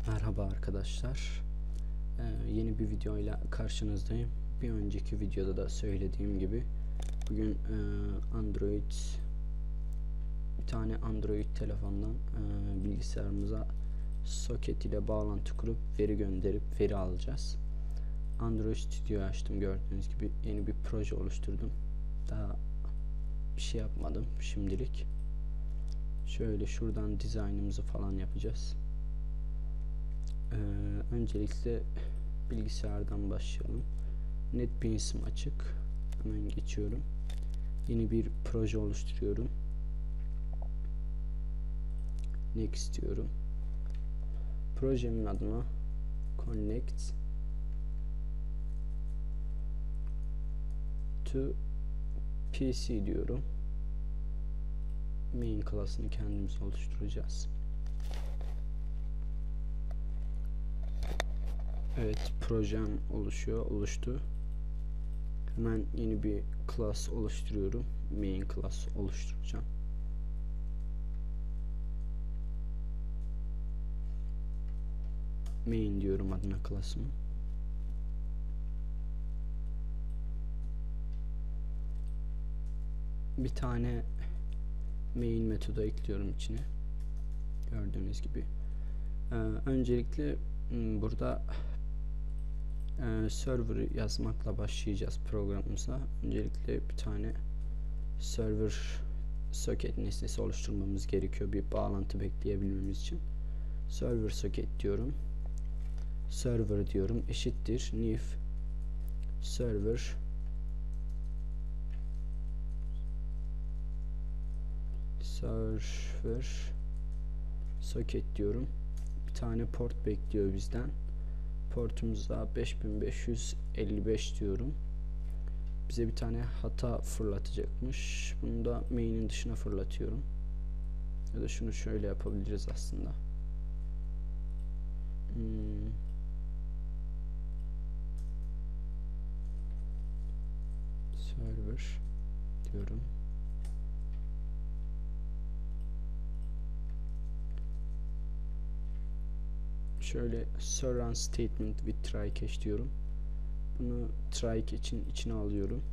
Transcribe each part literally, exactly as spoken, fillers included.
Merhaba arkadaşlar. Ee, yeni bir videoyla karşınızdayım. Bir önceki videoda da söylediğim gibi bugün e, Android bir tane Android telefondan e, bilgisayarımıza soket ile bağlantı kurup veri gönderip veri alacağız. Android Studio açtım, gördüğünüz gibi yeni bir proje oluşturdum. Daha bir şey yapmadım şimdilik. Şöyle şuradan dizaynımızı falan yapacağız. Ee, öncelikle bilgisayardan başlayalım. NetBeans'im açık. Hemen geçiyorum. Yeni bir proje oluşturuyorum. Next diyorum. Projemin adına Connect to P C diyorum. Main class'ını kendimiz oluşturacağız. Evet, projem oluşuyor, oluştu. Hemen yeni bir class oluşturuyorum. Main class oluşturacağım. Main diyorum adına class'ımı. Bir tane main metodu ekliyorum içine. Gördüğünüz gibi. Ee, öncelikle burada Ee, server yazmakla başlayacağız programımıza. Öncelikle bir tane server socket nesnesi oluşturmamız gerekiyor bir bağlantı bekleyebilmemiz için. Server socket diyorum. Server diyorum eşittir new server server socket diyorum. Bir tane port bekliyor bizden. Portumuza beş bin beş yüz elli beş diyorum. Bize bir tane hata fırlatacakmış. Bunu da main'in dışına fırlatıyorum. Ya da şunu şöyle yapabiliriz aslında. Hmm. Server diyorum. Şöyle surround statement with try catch diyorum. Bunu try catch'in içine alıyorum.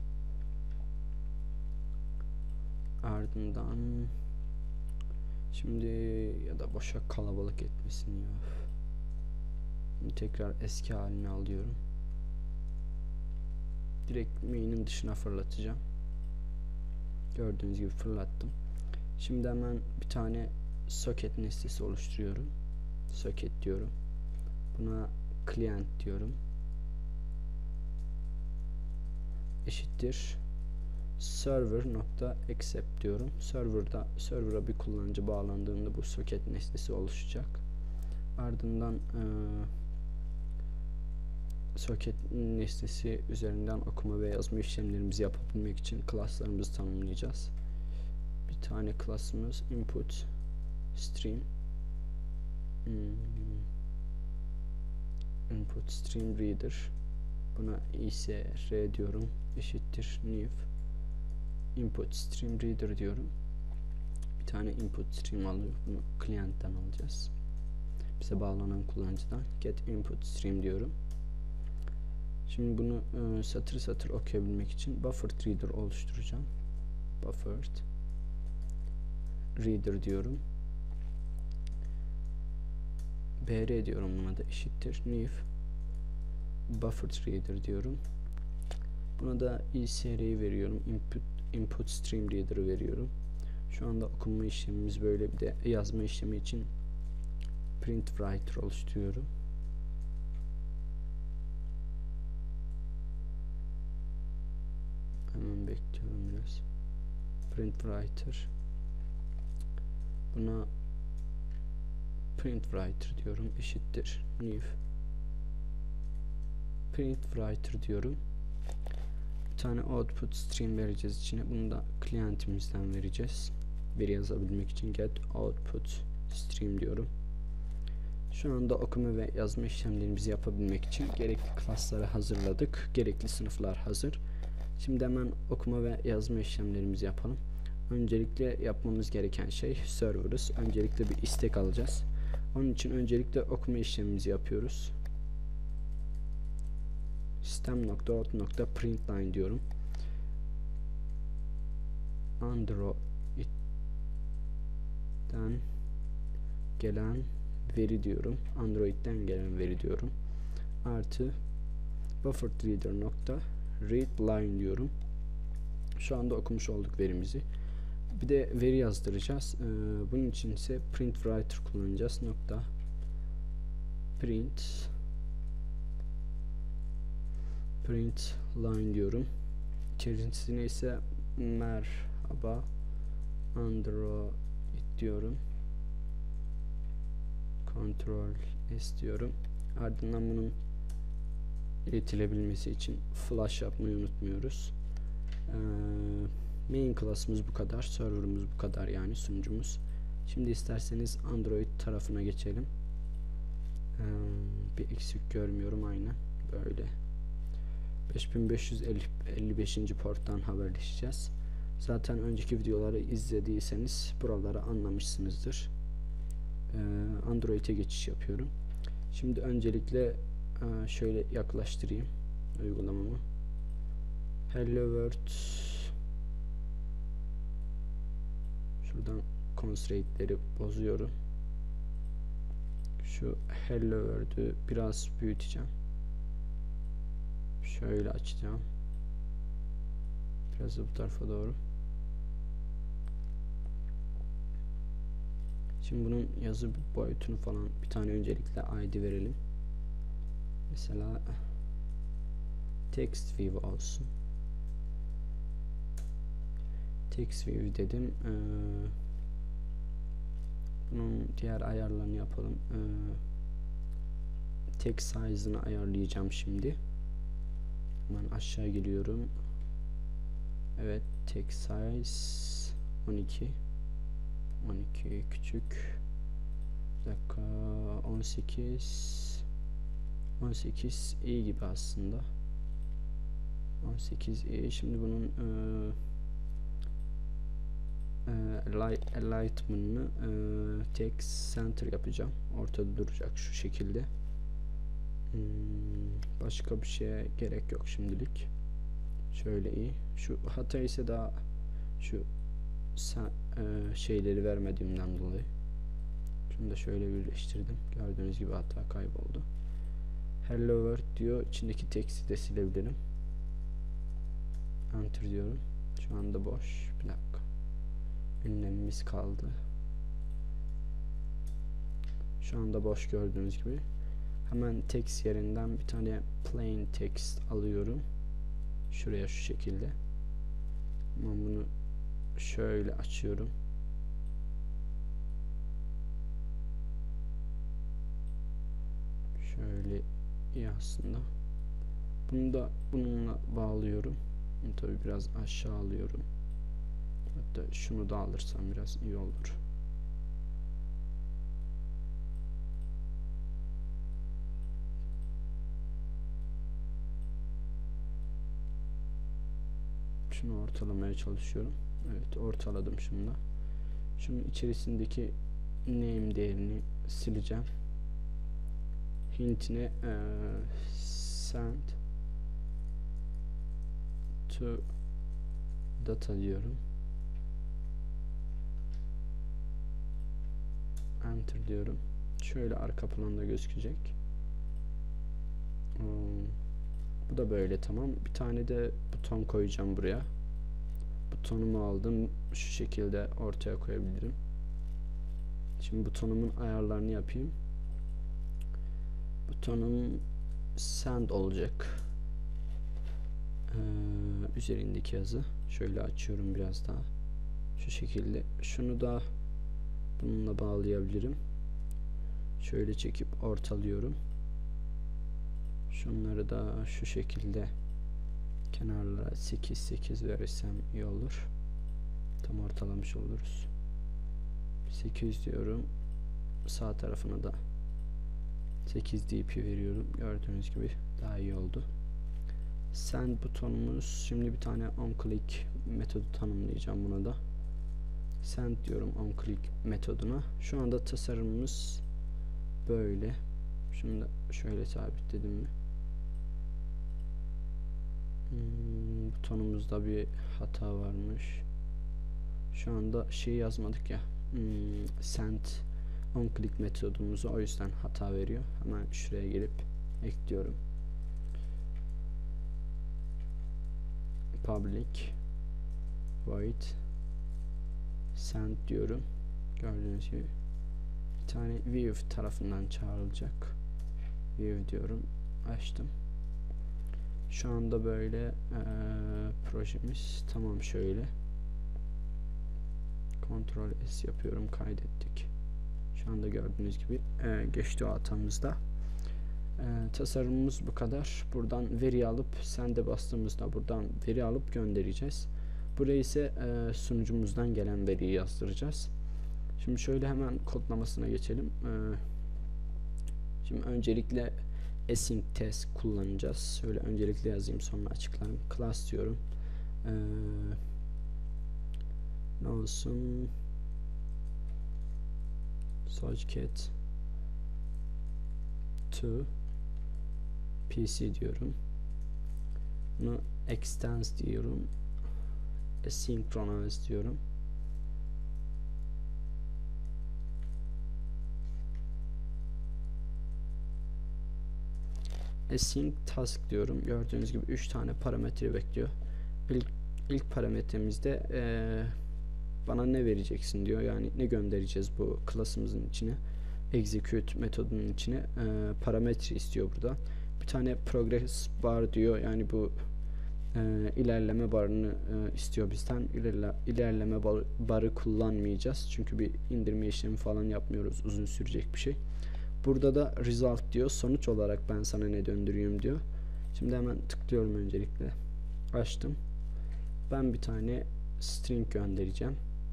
Ardından şimdi ya da boşa kalabalık etmesin ya. Şimdi tekrar eski haline alıyorum. Direkt main'in dışına fırlatacağım. Gördüğünüz gibi fırlattım. Şimdi hemen bir tane socket nesnesi oluşturuyorum. Socket diyorum. Buna client diyorum. Eşittir server nokta accept diyorum. Serverda server'a bir kullanıcı bağlandığında bu socket nesnesi oluşacak. Ardından e, socket nesnesi üzerinden okuma ve yazma işlemlerimizi yapabilmek için class'larımızı tanımlayacağız. Bir tane class'ımız input stream hmm. input stream reader, buna isr diyorum, eşittir new input stream reader diyorum. Bir tane input stream alıyor, bunu client'ten alacağız, bize bağlanan kullanıcıdan. Get input stream diyorum. Şimdi bunu e, satır satır okuyabilmek için buffered reader oluşturacağım. Buffered reader diyorum. br diyorum, buna da eşittir new buffered reader diyorum. Buna da isr'yi veriyorum, input input stream reader'ı veriyorum. Şu anda okuma işlemimiz böyle. Bir de yazma işlemi için print writer oluşturuyorum. Hemen bekliyorum biraz. Print writer, buna print writer diyorum, eşittir new print writer diyorum. Bir tane output stream vereceğiz içine. Bunu da client'imizden vereceğiz. Veri yazabilmek için get output stream diyorum. Şu anda okuma ve yazma işlemlerimizi yapabilmek için gerekli class'ları hazırladık. Gerekli sınıflar hazır. Şimdi hemen okuma ve yazma işlemlerimizi yapalım. Öncelikle yapmamız gereken şey server'ız. Öncelikle bir istek alacağız. Onun için öncelikle okuma işlemimizi yapıyoruz. System.out.println diyorum. Android'den gelen veri diyorum. Android'den gelen veri diyorum. Artı bufferedReader.readLine diyorum. Şu anda okumuş olduk verimizi. Bir de veri yazdıracağız. Ee, bunun için ise printWriter kullanacağız. Nokta print print line diyorum. İçerisine ise merhaba Android diyorum. Ctrl S diyorum. Ardından bunun iletilebilmesi için flash yapmayı unutmuyoruz. Ee, main class'ımız bu kadar. Server'ımız bu kadar, yani sunucumuz. Şimdi isterseniz Android tarafına geçelim. Ee, bir eksik görmüyorum, aynen böyle. beş bin beş yüz elli beşinci porttan haberleşeceğiz. Zaten önceki videoları izlediyseniz buraları anlamışsınızdır. Ee, Android'e geçiş yapıyorum. Şimdi öncelikle şöyle yaklaştırayım uygulamamı. Hello World. Şuradan constraint'leri bozuyorum. Şu Hello World'ü biraz büyüteceğim. Şöyle açacağım. Biraz da bu tarafa doğru. Şimdi bunun yazı boyutunu falan bir tane öncelikle I D verelim. Mesela text view olsun. Text view dedim. Ee, bunun diğer ayarlarını yapalım. Ee, text size'ını ayarlayacağım şimdi. Hemen aşağı geliyorum. Evet, text size on iki. on iki küçük. Bir dakika, on sekiz. on sekiz iyi gibi aslında. on sekiz iyi. Şimdi bunun e, e, alignment'ını e, text center yapacağım. Ortada duracak şu şekilde. Hmm, başka bir şeye gerek yok şimdilik. Şöyle iyi. Şu hata ise daha şu sen, e, şeyleri vermediğimden dolayı. Şunu da şöyle birleştirdim. Gördüğünüz gibi hata kayboldu. Hello World diyor. İçindeki text'i de silebilirim. Enter diyorum. Şu anda boş. Bir dakika. Ünlemimiz kaldı. Şu anda boş gördüğünüz gibi. Hemen text yerinden bir tane plain text alıyorum. Şuraya şu şekilde. Ben bunu şöyle açıyorum. Şöyle iyi aslında. Bunu da bununla bağlıyorum. Tabi biraz aşağı alıyorum. Hatta şunu da alırsam biraz iyi olur. Şunu ortalamaya çalışıyorum. Evet, ortaladım şimdi. Şunun içerisindeki name değerini sileceğim. Hintine e, send to data diyorum. Enter diyorum. Şöyle arka planda gözükecek. Hmm. Bu da böyle, tamam. Bir tane de buton koyacağım buraya. Butonumu aldım. Şu şekilde ortaya koyabilirim. Şimdi butonumun ayarlarını yapayım. Butonum send olacak. Ee, üzerindeki yazı. Şöyle açıyorum biraz daha. Şu şekilde. Şunu da bununla bağlayabilirim. Şöyle çekip ortalıyorum. Şunları da şu şekilde kenarlara sekiz sekiz verirsem iyi olur. Tam ortalamış oluruz. sekiz diyorum. Sağ tarafına da sekiz D P veriyorum. Gördüğünüz gibi daha iyi oldu. Send butonumuz. Şimdi bir tane onClick metodu tanımlayacağım buna da. Send diyorum onClick metoduna. Şu anda tasarımımız böyle. Şunu da şöyle sabitledim mi? Hmm, butonumuzda bir hata varmış. Şu anda şey yazmadık ya. Hmm, send on click metodumuzu, o yüzden hata veriyor. Hemen şuraya gelip ekliyorum. Public void send diyorum. Gördüğünüz gibi bir tane view tarafından çağrılacak. View diyorum. Açtım. Şu anda böyle ee, projemiz tamam. Şöyle Ctrl S yapıyorum, kaydettik. Şu anda gördüğünüz gibi e, geçti o hatamızda. E, tasarımımız bu kadar. Buradan veri alıp sende bastığımızda buradan veri alıp göndereceğiz. Buraya ise e, sunucumuzdan gelen veriyi yazdıracağız. Şimdi şöyle hemen kodlamasına geçelim. E, şimdi öncelikle async test kullanacağız. Şöyle öncelikle yazayım, sonra açıklarım. Class diyorum. E, ne olsun? Socket to P C diyorum. Bunu extends diyorum. Asynchronous diyorum. Async task diyorum. Gördüğünüz gibi üç tane parametre bekliyor. İlk, ilk parametremizde ee, bana ne vereceksin diyor. Yani ne göndereceğiz bu class'ımızın içine. Execute metodunun içine e, parametre istiyor burada. Bir tane progress bar diyor. Yani bu e, ilerleme barını e, istiyor bizden. İlerle, ilerleme bar, barı kullanmayacağız. Çünkü bir indirme işlemi falan yapmıyoruz. Uzun sürecek bir şey. Burada da result diyor. Sonuç olarak ben sana ne döndürüyorum diyor. Şimdi hemen tıklıyorum öncelikle. Açtım. Ben bir tane string göndereceğim.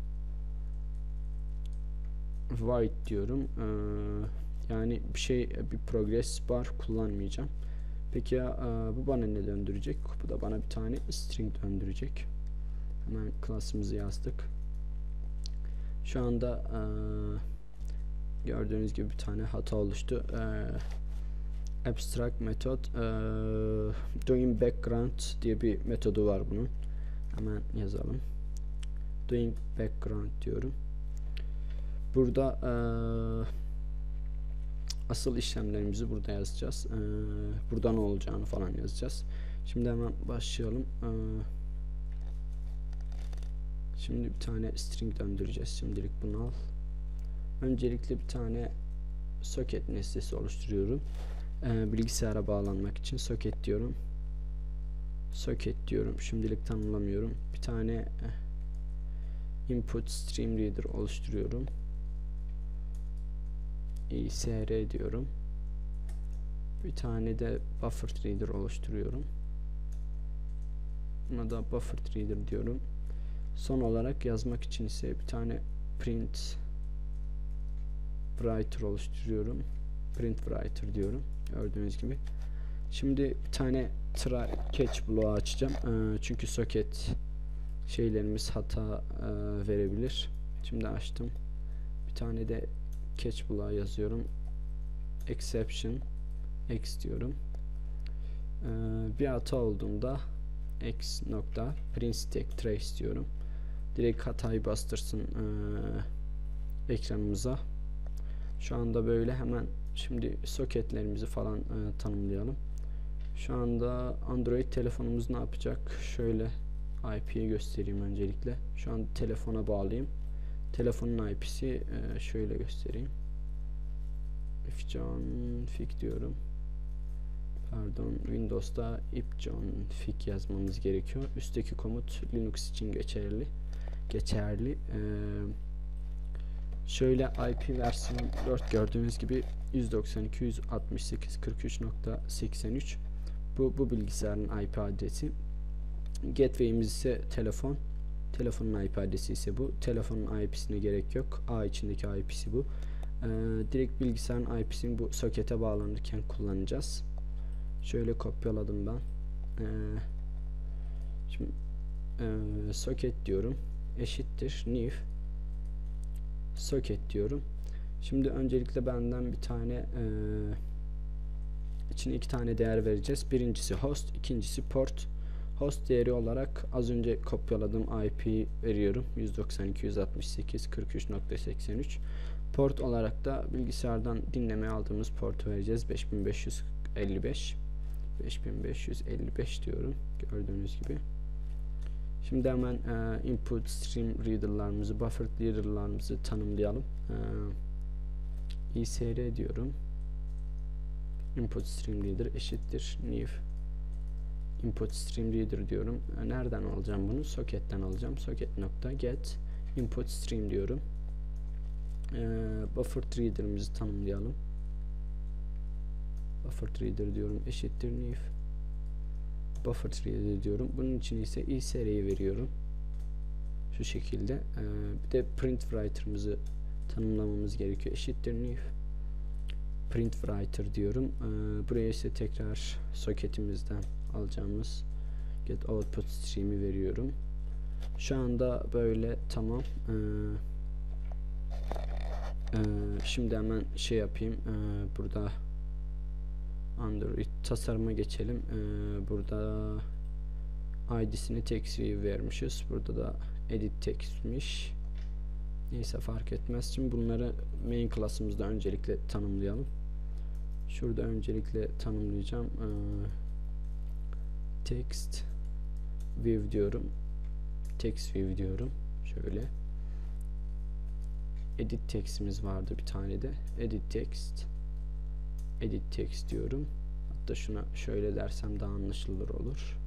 Void diyorum. Ee, yani bir şey, bir progress bar kullanmayacağım. Peki ya e, bu bana ne döndürecek? Bu da bana bir tane string döndürecek. Hemen class'ımızı yazdık. Şu anda e, gördüğünüz gibi bir tane hata oluştu. E, abstract method e, doing background diye bir metodu var bunun. Hemen yazalım. Doing background diyorum. Burada e, asıl işlemlerimizi burada yazacağız. E, burada ne olacağını falan yazacağız. Şimdi hemen başlayalım. E, şimdi bir tane string döndüreceğiz. Şimdilik bunu al. Öncelikle bir tane socket nesnesi oluşturuyorum. E, bilgisayara bağlanmak için socket diyorum. Socket diyorum. Şimdilik tanımlamıyorum. Bir tane e, input stream reader oluşturuyorum. isr diyorum. Bir tane de buffer reader oluşturuyorum. Buna da buffer reader diyorum. Son olarak yazmak için ise bir tane print writer oluşturuyorum. Print writer diyorum. Gördüğünüz gibi. Şimdi bir tane try catch bloğu açacağım. Ee, çünkü socket şeylerimiz hata e, verebilir. Şimdi açtım. Bir tane de catch bloğu yazıyorum. Exception x diyorum. Ee, bir hata olduğunda x nokta print stack trace diyorum. Direkt hatayı bastırsın e, ekranımıza. Şu anda böyle. Hemen şimdi soketlerimizi falan e, tanımlayalım. Şu anda Android telefonumuz ne yapacak? Şöyle I P'yi göstereyim öncelikle. Şu an telefona bağlayayım. Telefonun I P'si e, şöyle göstereyim. ifconfig diyorum. Pardon, Windows'ta ifconfig yazmamız gerekiyor. Üstteki komut Linux için geçerli. Geçerli. Ee, şöyle I P versiyon dört gördüğünüz gibi yüz doksan iki nokta yüz altmış sekiz nokta kırk üç nokta seksen üç. Bu bu bilgisayarın I P adresi. Gateway'imiz ise telefon. Telefonun I P adresi ise bu. Telefonun I P'sine gerek yok. A içindeki I P'si bu. Ee, direkt bilgisayarın I P'sini bu sokete bağlanırken kullanacağız. Şöyle kopyaladım ben. Ee, şimdi e, soket diyorum. Eşittir new soket diyorum. Şimdi öncelikle benden bir tane e, içine iki tane değer vereceğiz. Birincisi host, ikincisi port. Host değeri olarak az önce kopyaladığım I P veriyorum. yüz doksan iki yüz altmış sekiz nokta kırk üç nokta seksen üç. Port olarak da bilgisayardan dinlemeye aldığımız portu vereceğiz. beş bin beş yüz elli beş. beş bin beş yüz elli beş diyorum. Gördüğünüz gibi. Şimdi hemen e, input stream reader'larımızı, buffer reader'larımızı tanımlayalım. E, isr diyorum. Input stream reader eşittir new input stream reader diyorum. E, nereden alacağım bunu? Socket'ten alacağım. Socket nokta get input stream diyorum. E, buffer reader'ımızı tanımlayalım. Buffer reader diyorum eşittir new buffer reader diyorum. Bunun için ise isr'yi veriyorum. Şu şekilde. Ee, bir de print writer'ımızı tanımlamamız gerekiyor. Eşittir new print writer diyorum. Ee, buraya ise tekrar socketimizden alacağımız get output stream'i veriyorum. Şu anda böyle tamam. Ee, e, şimdi hemen şey yapayım. Ee, burada Android tasarıma geçelim. Ee, burada I D'sini TextView vermişiz. Burada da edit text'miş. Neyse fark etmez. Şimdi bunları main class'ımızda öncelikle tanımlayalım. Şurada öncelikle tanımlayacağım. Ee, text view diyorum. Text view diyorum. Şöyle. Edit text'imiz vardı bir tane de. Edit text. Edit text diyorum. Hatta şuna şöyle dersem daha anlaşılır olur.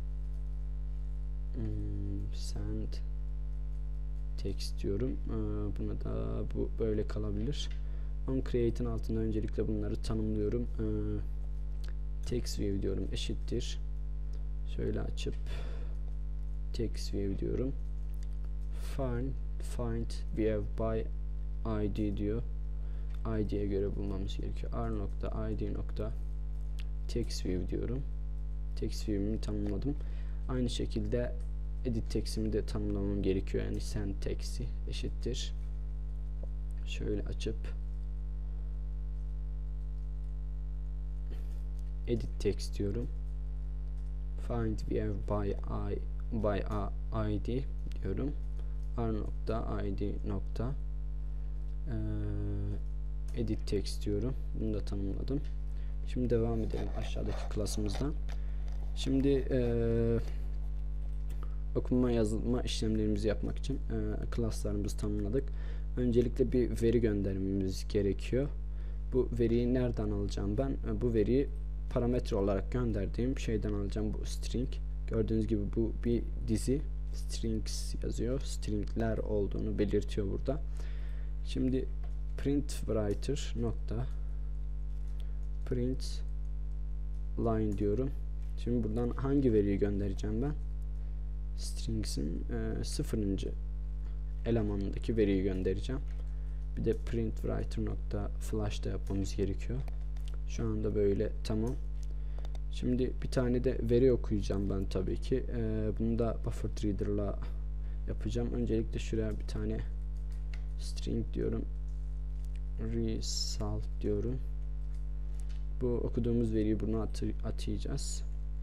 Hmm, send text diyorum. Ee, buna da bu böyle kalabilir. On create'in altında öncelikle bunları tanımlıyorum. Ee, text view diyorum eşittir. Şöyle açıp text view diyorum. Find find view by I D diyor. I D'ye göre bulmamız gerekiyor. R nokta I D nokta text view diyorum. Text view'imi tanımladım. Aynı şekilde edit text'imi de tanımlamam gerekiyor. Yani send text'i eşittir. Şöyle açıp edit text diyorum. Find view by I by a I D diyorum. R nokta I D nokta ee, edit text diyorum. Bunu da tanımladım. Şimdi devam edelim aşağıdaki klasımızdan. Şimdi ee, okuma yazılma işlemlerimizi yapmak için e, klaslarımızı tanımladık. Öncelikle bir veri göndermemiz gerekiyor. Bu veriyi nereden alacağım ben? E, bu veriyi parametre olarak gönderdiğim şeyden alacağım. Bu string. Gördüğünüz gibi bu bir dizi. Strings yazıyor. Stringler olduğunu belirtiyor burada. Şimdi print writer nokta print line diyorum. Şimdi buradan hangi veriyi göndereceğim ben? Strings'in e, sıfırıncı elemanındaki veriyi göndereceğim. Bir de print writer nokta flash da yapmamız gerekiyor. Şu anda böyle tamam. Şimdi bir tane de veri okuyacağım ben tabii ki. E, bunu da buffer reader'la yapacağım. Öncelikle şuraya bir tane string diyorum. Result diyorum. Bu okuduğumuz veriyi buna atı atayacağız.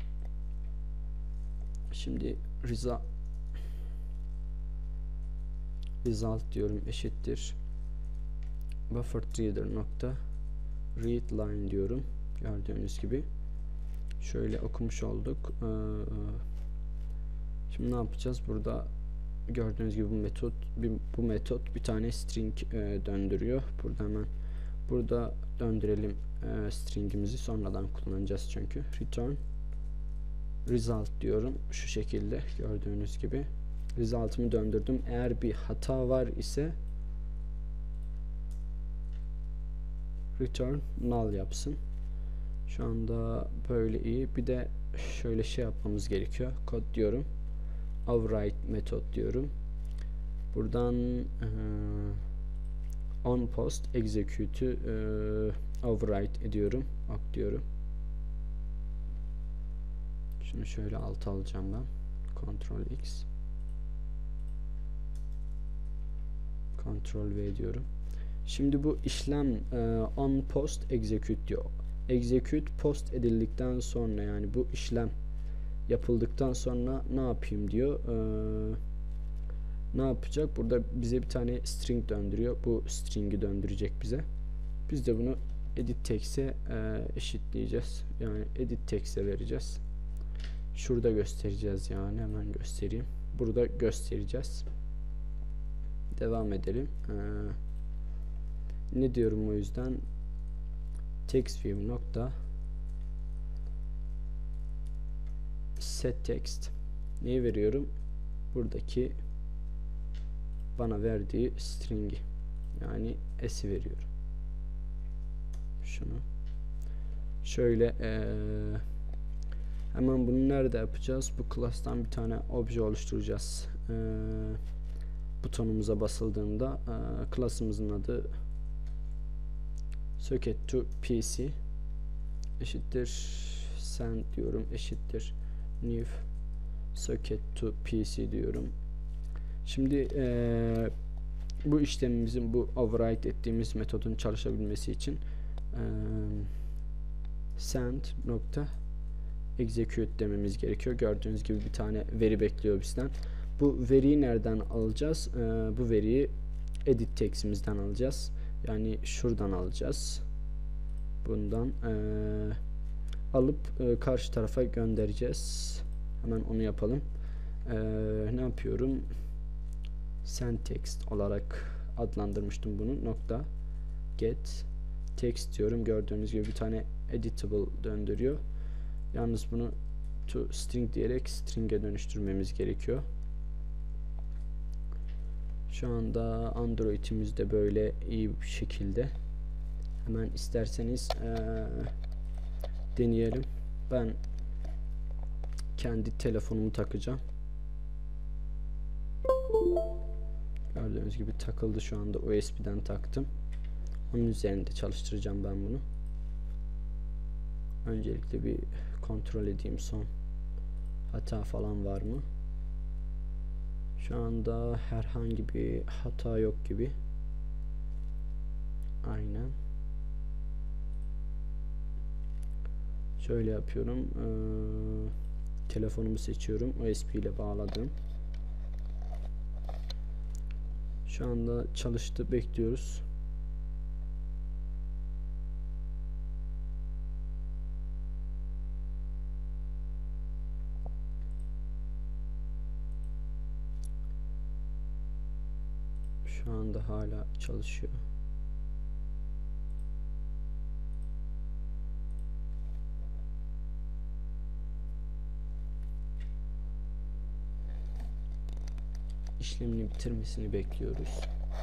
Şimdi result result diyorum eşittir buffer reader nokta read line diyorum. Gördüğünüz gibi şöyle okumuş olduk. Ee, şimdi ne yapacağız? Burada gördüğünüz gibi bu metot bir, bu metot bir tane string e, döndürüyor. Burada hemen burada döndürelim e, stringimizi, sonradan kullanacağız çünkü. Return result diyorum. Şu şekilde gördüğünüz gibi result'ımı döndürdüm. Eğer bir hata var ise return null yapsın. Şu anda böyle iyi. Bir de şöyle şey yapmamız gerekiyor. Kod diyorum. Override metot diyorum. Buradan e, on post execute'ü e, override ediyorum. Ok diyorum. Şunu şöyle alta alacağım ben. Ctrl X. Ctrl V diyorum. Şimdi bu işlem e, on post execute diyor. Execute post edildikten sonra, yani bu işlem yapıldıktan sonra ne yapayım diyor. Ee, ne yapacak? Burada bize bir tane string döndürüyor. Bu string'i döndürecek bize. Biz de bunu edit text'e e, eşitleyeceğiz. Yani edit text'e vereceğiz. Şurada göstereceğiz, yani hemen göstereyim. Burada göstereceğiz. Devam edelim. Ee, ne diyorum o yüzden? TextView nokta set text. Neyi veriyorum? Buradaki bana verdiği string'i, yani s'i veriyorum. Şunu şöyle ee, hemen bunu nerede yapacağız? Bu class'tan bir tane obje oluşturacağız. Ee, butonumuza basıldığında ee, class'ımızın adı socket to pc eşittir send diyorum, eşittir new socket to pc diyorum. Şimdi ee, bu işlemimizin, bu override ettiğimiz metodun çalışabilmesi için ee, send nokta execute dememiz gerekiyor. Gördüğünüz gibi bir tane veri bekliyor bizden. Bu veriyi nereden alacağız? Ee, bu veriyi edit text'imizden alacağız. Yani şuradan alacağız. Bundan ee, alıp e, karşı tarafa göndereceğiz. Hemen onu yapalım. Ee, ne yapıyorum? Send text olarak adlandırmıştım bunu. Nokta get text diyorum. Gördüğünüz gibi bir tane editable döndürüyor. Yalnız bunu to string diyerek string'e dönüştürmemiz gerekiyor. Şu anda Android'imiz de böyle iyi bir şekilde. Hemen isterseniz ee, deneyelim. Ben kendi telefonumu takacağım. Gördüğünüz gibi takıldı şu anda. U S B'den taktım. Onun üzerinde çalıştıracağım ben bunu. Öncelikle bir kontrol edeyim, son hata falan var mı? Şu anda herhangi bir hata yok gibi. Aynen. Şöyle yapıyorum. Ee, telefonumu seçiyorum. U S B ile bağladım. Şu anda çalıştı. Bekliyoruz. Şu anda hala çalışıyor. İşlemini bitirmesini bekliyoruz.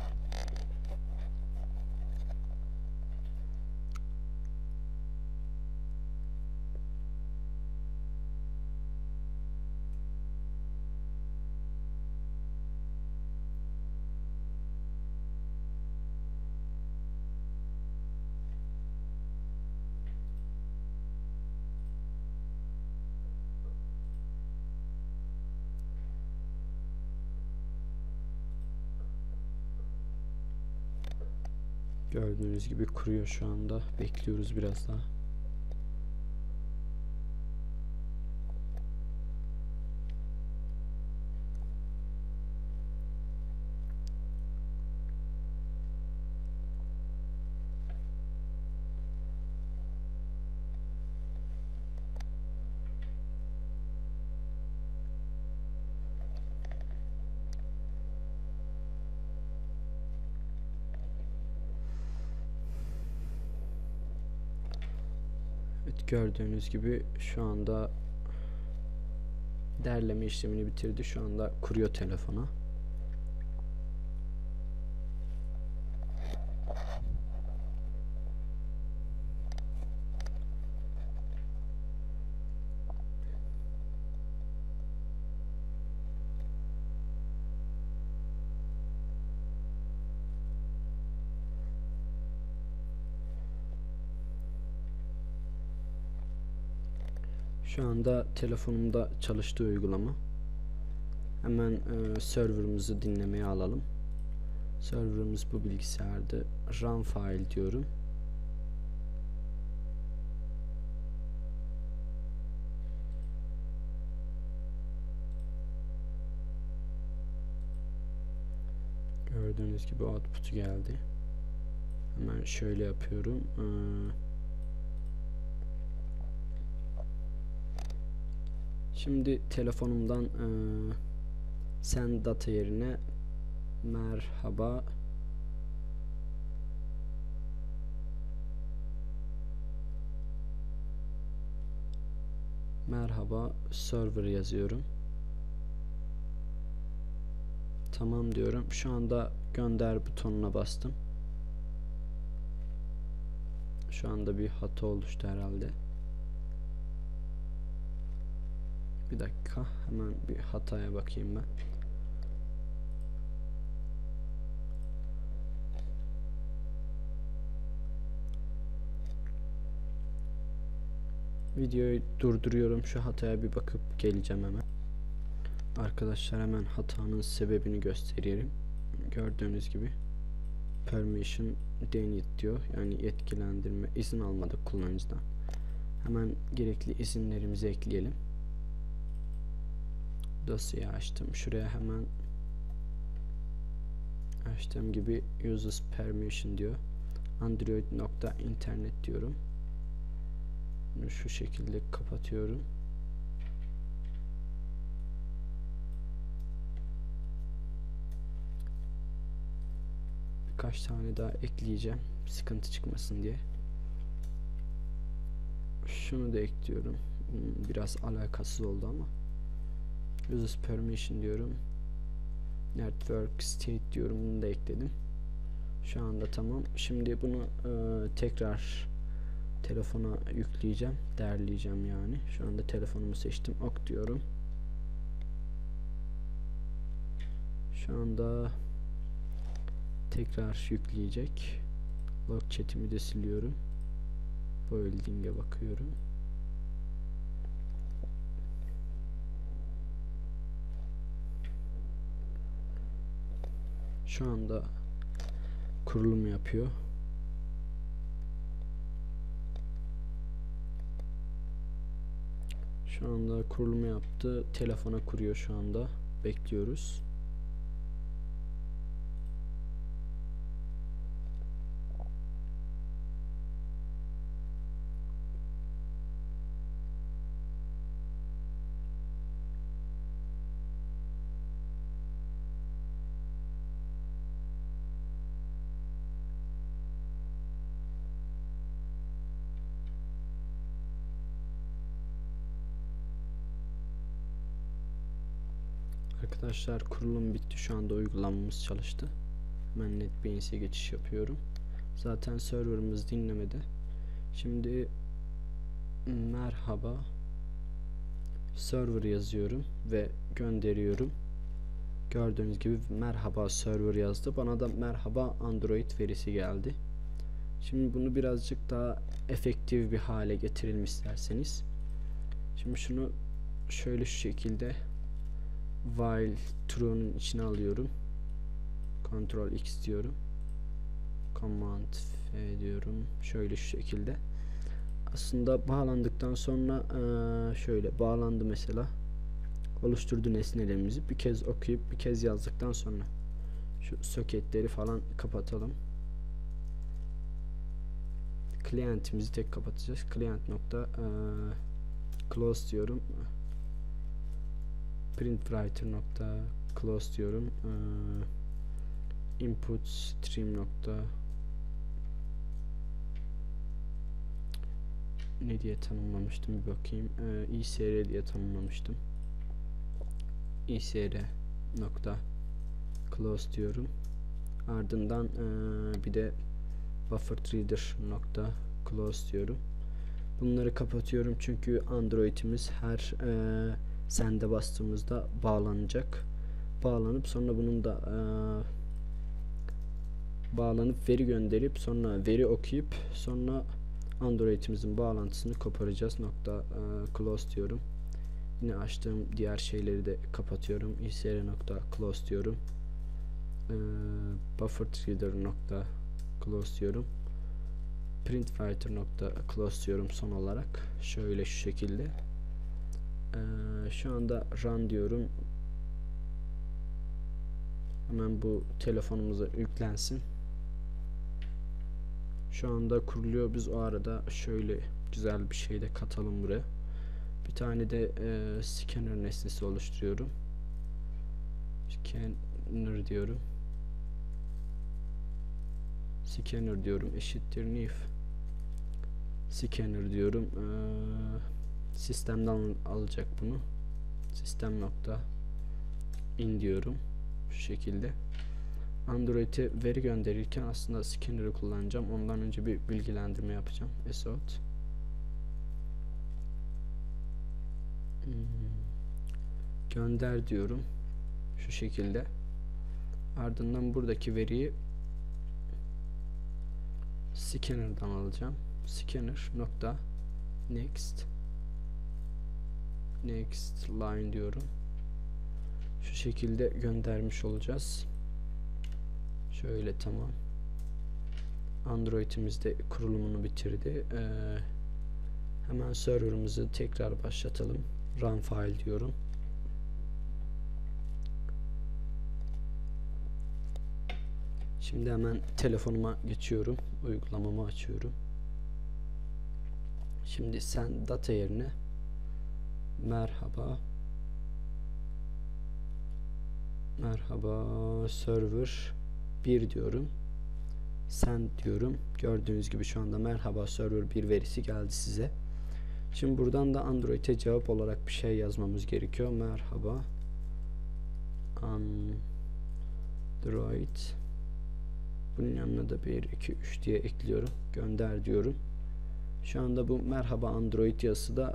Gördüğünüz gibi kuruyor şu anda. Bekliyoruz biraz daha. Evet, gördüğünüz gibi şu anda derleme işlemini bitirdi. Şu anda kuruyor telefona. Şu anda telefonumda çalıştığı uygulama. Hemen e, serverımızı dinlemeye alalım. Serverımız bu bilgisayarda. Run file diyorum. Gördüğünüz gibi output'u geldi. Hemen şöyle yapıyorum. Ee, şimdi telefonumdan e, send data yerine merhaba merhaba server yazıyorum. Tamam diyorum. Şu anda gönder butonuna bastım. Şu anda bir hata oluştu herhalde. Bir dakika, hemen bir hataya bakayım ben. Videoyu durduruyorum. Şu hataya bir bakıp geleceğim hemen. Arkadaşlar, hemen hatanın sebebini göstereyim. Gördüğünüz gibi permission denied diyor. Yani yetkilendirme, izin almadık kullanıcıdan. Hemen gerekli izinlerimizi ekleyelim. Dosyayı açtım. Şuraya hemen açtığım gibi users permission diyor. Android nokta internet diyorum. Bunu şu şekilde kapatıyorum. Birkaç tane daha ekleyeceğim, sıkıntı çıkmasın diye. Şunu da ekliyorum. Biraz alakasız oldu ama. Users permission diyorum. Network state diyorum. Bunu da ekledim. Şu anda tamam. Şimdi bunu e, tekrar telefona yükleyeceğim. Derleyeceğim yani. Şu anda telefonumu seçtim. Ok diyorum. Şu anda tekrar yükleyecek. Log chat'imi de siliyorum. Building'e bakıyorum. Şu anda kurulum yapıyor. Şu anda kurulumu yaptı. Telefona kuruyor şu anda. Bekliyoruz. Arkadaşlar, kurulum bitti. Şu anda uygulamamız çalıştı. Hemen NetBeans'e geçiş yapıyorum. Zaten serverımız dinlemedi. Şimdi merhaba server yazıyorum ve gönderiyorum. Gördüğünüz gibi merhaba server yazdı. Bana da merhaba Android verisi geldi. Şimdi bunu birazcık daha efektif bir hale getirelim isterseniz. Şimdi şunu şöyle şu şekilde while true'nun içine alıyorum. Ctrl X diyorum. Command F diyorum. Şöyle şu şekilde. Aslında bağlandıktan sonra şöyle bağlandı mesela. Oluşturdu nesnelerimizi. Bir kez okuyup bir kez yazdıktan sonra şu soketleri falan kapatalım. Client'imizi tek kapatacağız. Client nokta close diyorum. Printwriter nokta close diyorum. Input stream nokta ne diye tanımlamıştım, bir bakayım. Ee, isr diye tanımlamıştım. isr nokta close diyorum. Ardından e, bir de bufferedreader nokta close diyorum. Bunları kapatıyorum çünkü Android'imiz her e, sende bastığımızda bağlanacak. Bağlanıp sonra bunun da e, bağlanıp veri gönderip sonra veri okuyup sonra Android'imizin bağlantısını koparacağız. Nokta e, close diyorum. Yine açtığım diğer şeyleri de kapatıyorum. isr nokta close diyorum. e, bufferedreader nokta close diyorum. Printwriter nokta close diyorum son olarak. Şöyle şu şekilde. Ee, şu anda run diyorum. Hemen bu telefonumuza yüklensin. Şu anda kuruluyor. Biz o arada şöyle güzel bir şey de katalım buraya. Bir tane de e, scanner nesnesi oluşturuyorum. Scanner diyorum. Scanner diyorum eşittir new. Scanner diyorum. Ee, sistemden alacak bunu. Sistem nokta in diyorum. Şu şekilde. Android'e veri gönderirken aslında scanner'ı kullanacağım. Ondan önce bir bilgilendirme yapacağım. Assout. Hmm. Gönder diyorum. Şu şekilde. Ardından buradaki veriyi scanner'dan alacağım. Scanner nokta next next line diyorum. Şu şekilde göndermiş olacağız. Şöyle tamam. Android'imiz de kurulumunu bitirdi. Ee, hemen server'ımızı tekrar başlatalım. Run file diyorum. Şimdi hemen telefonuma geçiyorum. Uygulamamı açıyorum. Şimdi sen data yerine merhaba merhaba server bir diyorum. Sen diyorum. Gördüğünüz gibi şu anda merhaba server bir verisi geldi size. Şimdi buradan da Android'e cevap olarak bir şey yazmamız gerekiyor. Merhaba Android. Bunun yanına da bir iki üç diye ekliyorum. Gönder diyorum. Şu anda bu merhaba Android yazısı da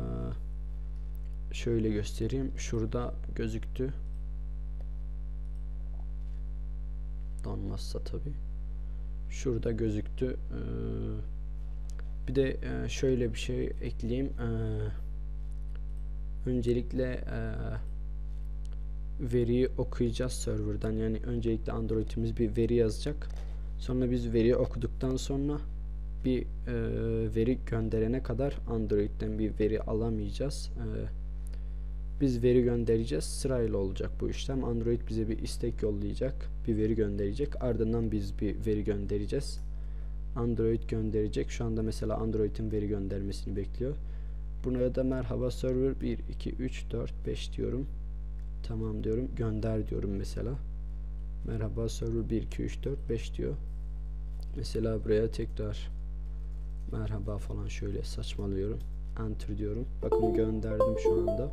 şöyle göstereyim. Şurada gözüktü. Donmazsa tabi. Şurada gözüktü. Bir de şöyle bir şey ekleyeyim. Öncelikle veriyi okuyacağız serverdan. Yani öncelikle Android'imiz bir veri yazacak. Sonra biz veriyi okuduktan sonra bir e, veri gönderene kadar Android'den bir veri alamayacağız. E, biz veri göndereceğiz. Sırayla olacak bu işlem. Android bize bir istek yollayacak. Bir veri gönderecek. Ardından biz bir veri göndereceğiz. Android gönderecek. Şu anda mesela Android'in veri göndermesini bekliyor. Buraya da merhaba server bir iki üç dört beş diyorum. Tamam diyorum. Gönder diyorum mesela. Merhaba server bir iki üç dört beş diyor. Mesela buraya tekrar merhaba falan şöyle saçmalıyorum. Enter diyorum. Bakın gönderdim şu anda.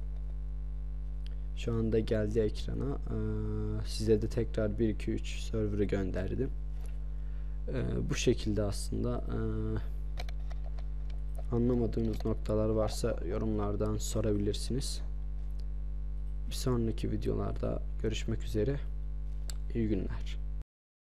Şu anda geldi ekrana. Ee, size de tekrar bir iki üç server'ı gönderdim. Ee, bu şekilde aslında e, anlamadığınız noktalar varsa yorumlardan sorabilirsiniz. Bir sonraki videolarda görüşmek üzere. İyi günler.